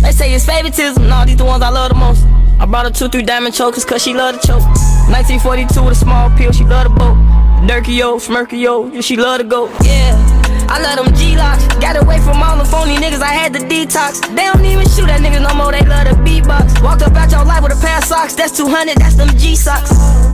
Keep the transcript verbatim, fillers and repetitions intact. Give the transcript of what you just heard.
They say it's favoritism, nah, these the ones I love the most. I brought her two, three diamond chokers, cause she love to choke. nineteen forty-two with a small pill, she love the boat. Durkio, Smirkio, yeah, she love to go. Yeah, I love them G-locks. Got away from all the phony niggas, I had to detox. They don't even shoot at niggas no more, they love the beatbox. Walked up out your life with a pair of socks, that's two hundred, that's them G-socks.